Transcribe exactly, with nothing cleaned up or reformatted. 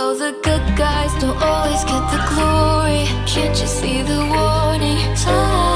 All the good guys don't always get the glory. Can't you see the warning signs?